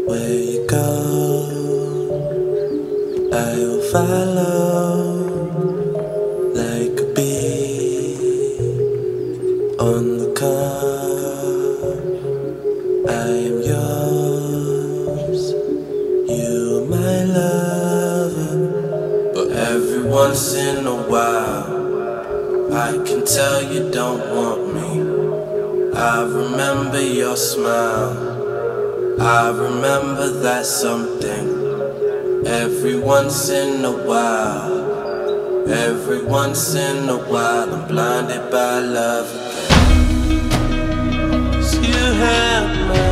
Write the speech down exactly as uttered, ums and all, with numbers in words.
Where you go, I will follow like a bee on the car. I am yours, you my lover. But every once in a while I can tell you don't want me. I remember your smile, I remember that something. Every once in a while, every once in a while I'm blinded by love again. 'Cause you had my